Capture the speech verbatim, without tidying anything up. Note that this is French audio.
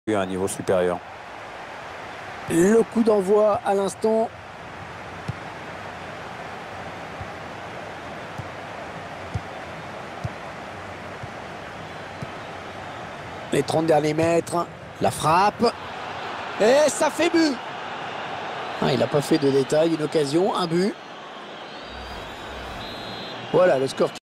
à un niveau supérieur. Le coup d'envoi à l'instant. Les trente derniers mètres. La frappe. Et ça fait but. Ah, il n'a pas fait de détail. Une occasion, un but. Voilà le score.